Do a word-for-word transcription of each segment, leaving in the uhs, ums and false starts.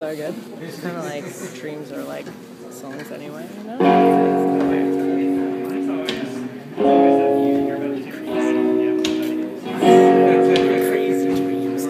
Are good. It's kind of like dreams are like songs anyway, you know? Crazy dreams.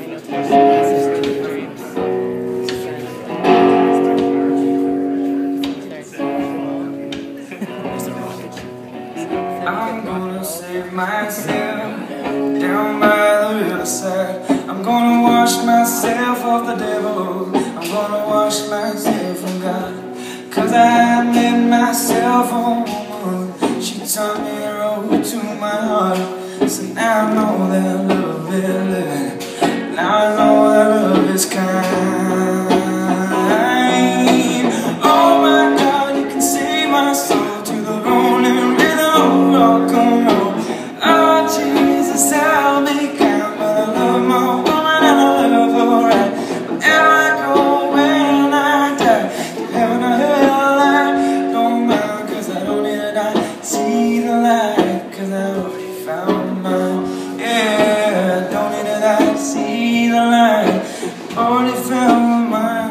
I'm gonna save myself down by the riverside. I'm gonna wash myself off the devil. I'm gonna wash myself from God. Cause I made myself a woman. She taught me the road to my heart. So now I know that love is living. Now I know that love is kind. Oh my God, you can save my soul to the rolling rhythm of rock and roll. Oh Jesus, I'll be kind, but I love my woman and I love her right. Wherever I go, when I die, to heaven or hell, I don't mind. Cause I don't need to die, see the light. Cause I already found mine. Yeah, don't need to die, see the light. Already found mine.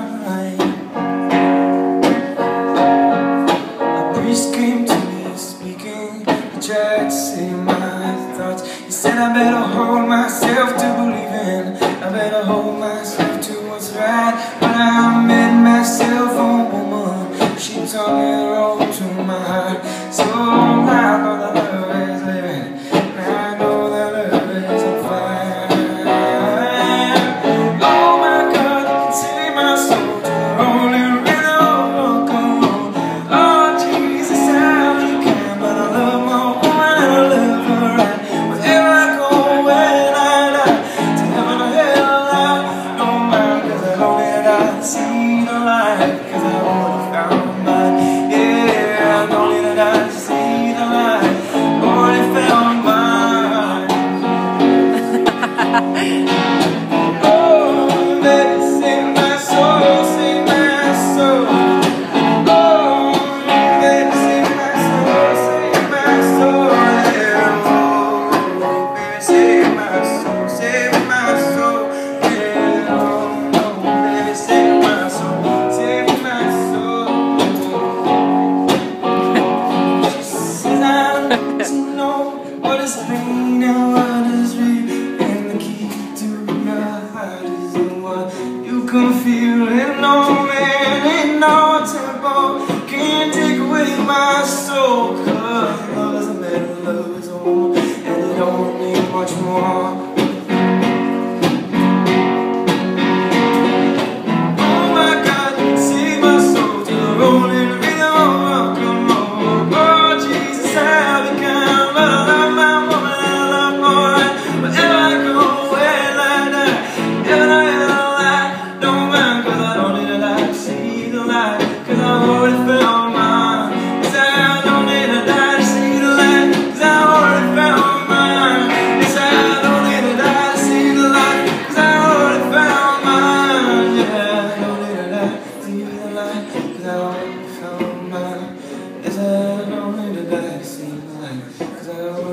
A priest came to me speaking. He tried to say my thoughts. He said I better hold myself to believing. I better hold myself to what's right. But I made myself a woman. She taught me the road to my heart. So I know that love is living. I know that love is on fire. Oh my God, you can save my soul to the rolling rhythm of rock and roll. Oh Jesus, I'll be kind, but I love my woman and I love her right. Wherever I go, when I die, to heaven or hell, I don't mind. Cause I don't need to die to see the light. Cause I already found mine. Yeah, I don't need to die to see the light. Already found mine. Oh, baby, save my soul, save my soul. Oh, baby, save my soul, save my soul. Yeah, oh, baby, save my soul, save my soul. Yeah, oh, baby, save my soul, save my soul. She says I need to know what is pain and what is real, and the key to your heart is the one you can feel. And no man, ain't no tempo can take away my soul. Cause love is a man, love is a woman, and you don't need much more. Oh my God, you can save my soul to the rolling rhythm of rock and roll. Oh Jesus, I'll be kind, but I love my woman and I love her right. Wherever I go, when I die, heaven or hell, I don't mind. Cause I don't need to die to see the light. Cause I've already found mine. Yes, I don't need to die to see the light. Cause I've already found mine. Yes, I don't need to die to see the light. Cause I've already found mine. Yeah, I don't need to die to see the light. Cause I've already found mine. Yes, I don't need to die to see the light. Cause I